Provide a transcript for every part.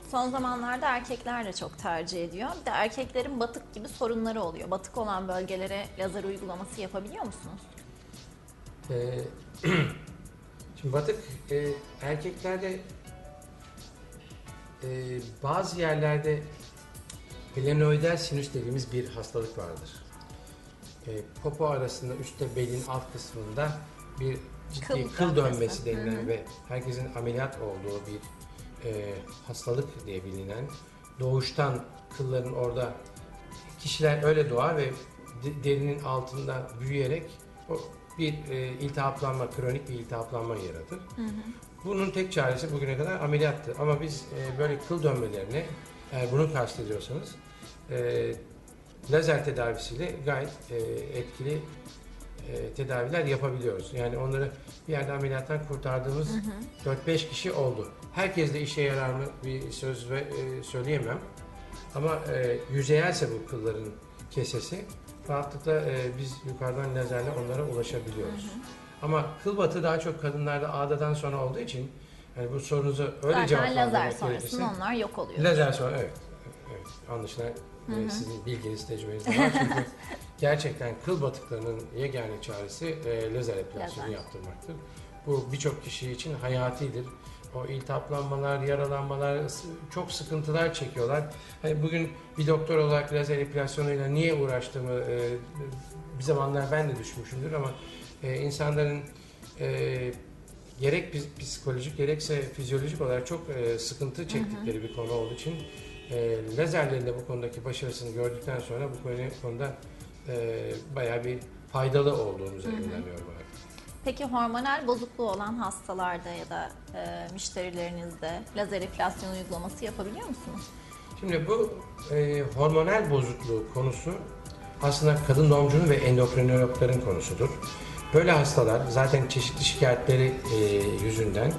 Son zamanlarda erkekler de çok tercih ediyor. Bir de erkeklerin batık gibi sorunları oluyor. Batık olan bölgelere lazer uygulaması yapabiliyor musunuz? Ee, Şimdi batık erkeklerde bazı yerlerde glenoidal sinüs dediğimiz bir hastalık vardır. Popo arasında üstte belin alt kısmında bir ciddi kıl dönmesi denilen ve herkesin ameliyat olduğu bir hastalık diye bilinen, doğuştan kılların orada, kişiler öyle doğar ve derinin altında büyüyerek bir iltihaplanma, kronik bir iltihaplanma yaratır. Bunun tek çaresi bugüne kadar ameliyattı. Ama biz böyle kıl dönmelerini, eğer bunu kastediyorsanız, lazer tedavisiyle gayet etkili tedaviler yapabiliyoruz. Yani onları bir yerde ameliyattan kurtardığımız 4-5 kişi oldu. Herkes de işe yarar mı bir söz söyleyemem. Ama yüzeyelse bu kılların kesesi, rahatlıkla biz yukarıdan lazerle onlara ulaşabiliyoruz. Ama kıl batı daha çok kadınlarda ağdadan sonra olduğu için, yani bu sorunuza öyle cevap Zaten lazer vermek gerekirse, sonrasında onlar yok oluyor. lazer sonra evet anlaşılan sizin bilginiz, tecrübeniz de var çünkü gerçekten kıl batıklarının yegane çaresi lazer epilasyonu yaptırmaktır. Bu birçok kişi için hayatidir. O iltihaplanmalar, yaralanmalar, çok sıkıntılar çekiyorlar. Hani bugün bir doktor olarak lazer epilasyonuyla niye uğraştığımı bir zamanlar ben de düşünmüşümdür ama insanların gerek psikolojik gerekse fizyolojik olarak çok sıkıntı çektikleri bir konu olduğu için lazerlerin de bu konudaki başarısını gördükten sonra bu konuda bayağı bir faydalı olduğumuza inanıyorum artık. Peki hormonal bozukluğu olan hastalarda ya da müşterilerinizde lazer epilasyon uygulaması yapabiliyor musunuz? Şimdi bu hormonal bozukluğu konusu aslında kadın doğumcunun ve endokrinologların konusudur. Böyle hastalar zaten çeşitli şikayetleri yüzünden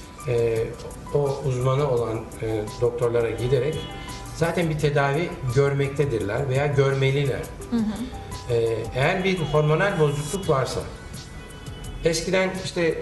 o uzmanı olan doktorlara giderek zaten bir tedavi görmektedirler veya görmeliler. Eğer bir hormonal bozukluk varsa, eskiden işte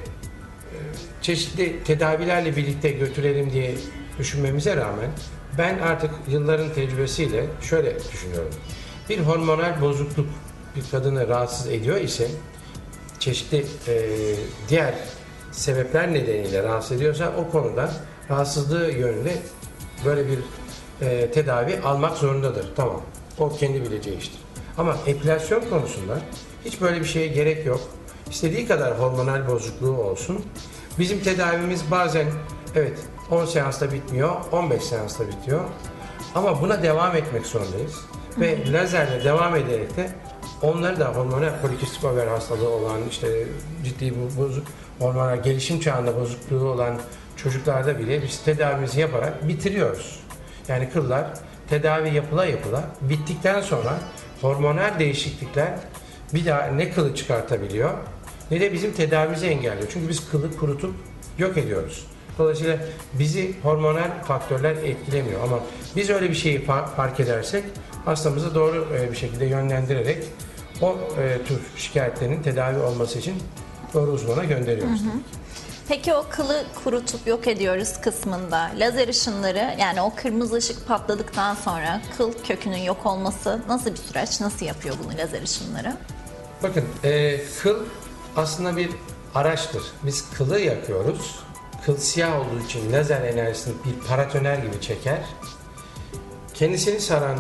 çeşitli tedavilerle birlikte götürelim diye düşünmemize rağmen ben artık yılların tecrübesiyle şöyle düşünüyorum. Bir hormonal bozukluk bir kadını rahatsız ediyor ise, çeşitli diğer sebepler nedeniyle rahatsız ediyorsa o konuda rahatsızlığı yönünde böyle bir tedavi almak zorundadır. Tamam. O kendi bileceği iştir. Ama epilasyon konusunda hiç böyle bir şeye gerek yok. İstediği kadar hormonal bozukluğu olsun. Bizim tedavimiz bazen evet 10 seansta bitmiyor, 15 seansta bitiyor. Ama buna devam etmek zorundayız. Ve lazerle devam ederek de onları da hormonal polikistik over hastalığı olan, işte ciddi hormonal gelişim çağında bozukluğu olan çocuklarda bile biz tedavimizi yaparak bitiriyoruz. Yani kıllar tedavi yapıla bittikten sonra hormonal değişiklikler bir daha ne kılı çıkartabiliyor ne de bizim tedavimizi engelliyor. Çünkü biz kılı kurutup yok ediyoruz. Dolayısıyla bizi hormonal faktörler etkilemiyor. Ama biz öyle bir şeyi fark edersek hastamızı doğru bir şekilde yönlendirerek o tür şikayetlerin tedavi olması için doğru uzmana gönderiyoruz. Peki o kılı kurutup yok ediyoruz kısmında lazer ışınları, yani o kırmızı ışık patladıktan sonra kıl kökünün yok olması nasıl bir süreç? Nasıl yapıyor bunu lazer ışınları? Bakın kıl aslında bir araçtır. Biz kılı yakıyoruz. Kıl siyah olduğu için lazer enerjisini bir paratoner gibi çeker. Kendisini saran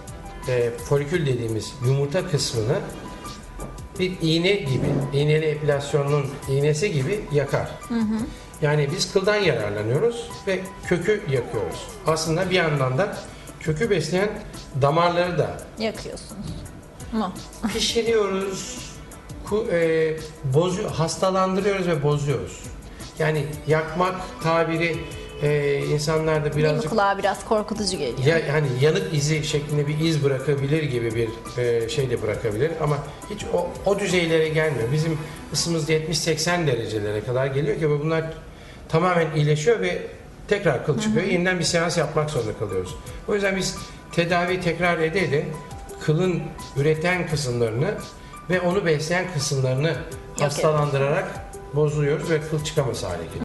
folikül dediğimiz yumurta kısmını bir iğne gibi, iğneli epilasyonun iğnesi gibi yakar. Yani biz kıldan yararlanıyoruz ve kökü yakıyoruz. Aslında bir yandan da kökü besleyen damarları da Yakıyorsunuz mu? pişiriyoruz, hastalandırıyoruz ve bozuyoruz. Yani yakmak tabiri insanlarda Değil mi? birazcık Kulağa biraz korkutucu geliyor. yani yanık izi şeklinde bir iz bırakabilir gibi bir şey de bırakabilir ama hiç o düzeylere gelmiyor. Bizim ısımız 70-80 derecelere kadar geliyor ki bunlar tamamen iyileşiyor ve tekrar kıl çıkıyor. Yeniden bir seans yapmak zorunda kalıyoruz. O yüzden biz tedavi tekrar ede kılın üreten kısımlarını ve onu besleyen kısımlarını hastalandırarak bozuyoruz ve kıl çıkamaz hale geliyor.